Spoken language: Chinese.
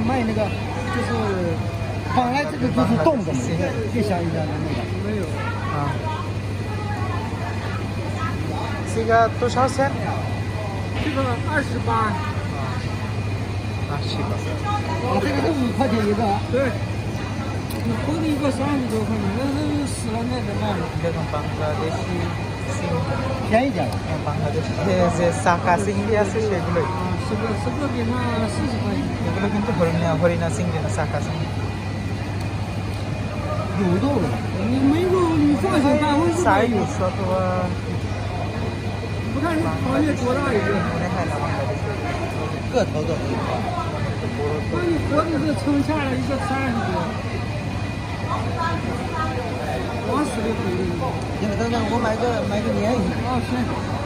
卖那个，就是本来这个就是冻的嘛，越香越香的那个。没有。啊。 这个多少钱？ 这个28。 28。 这个是5块钱一个。对。你活的一个30多块钱，那死了那怎么办？ 这种Bangladeshi 便宜点了。 Bangladeshi যে সাকা চিংড়ি আছে সেগুলোই। সেগুলো কি না 40 块钱。 এগুলো কিন্তু হরিণা চিংড়ি না সাকা চিংড়ি। 有肉了，你没肉你放心干活是吧？ অথবা 不看这螃蟹多大一个？ 个头都很大。 那你活的是称下来一个30多。往死里回。 行，等等，我买个鲶鱼。 啊，行。